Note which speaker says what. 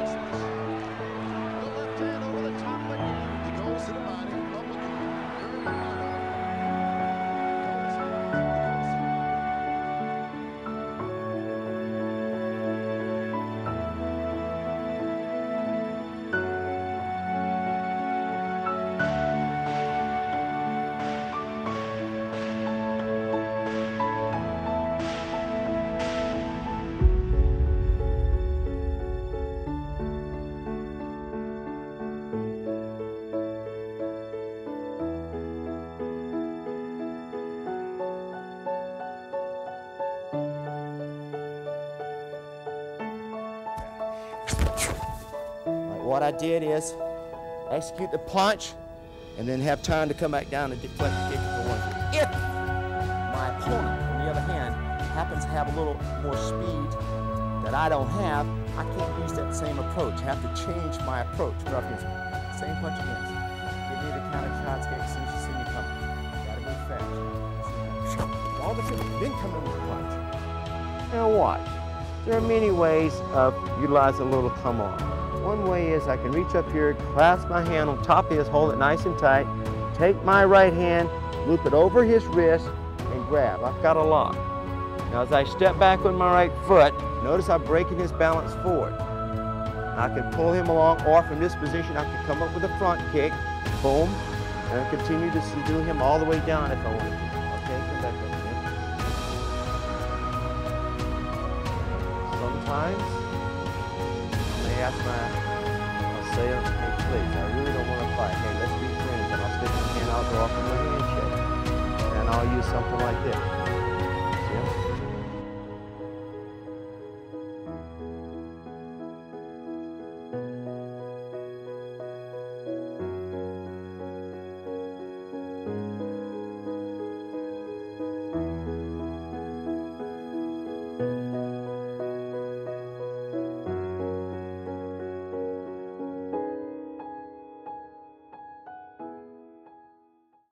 Speaker 1: What I did is execute the punch and then have time to come back down and deflect the kick for one. If my opponent, on the other hand, happens to have a little more speed that I don't have, I can't use that same approach. I have to change my approach. Same punch again. Give me the counter shots as soon as you see me coming. Gotta move fast. All the people then come in with a punch. Now watch. There are many ways of utilizing a little come on. One way is I can reach up here, clasp my hand on top of his, hold it nice and tight, take my right hand, loop it over his wrist, and grab. I've got a lock. Now as I step back with my right foot, notice I'm breaking his balance forward. I can pull him along, or from this position I can come up with a front kick, boom, and I continue to subdue him all the way down if I want to. Okay, come back up here. Sometimes ask my assailant, hey, please, I really don't want to fight. Hey, let's be friends, and I'll stick my hand out, go off in my handshake. And I'll use something like this. See?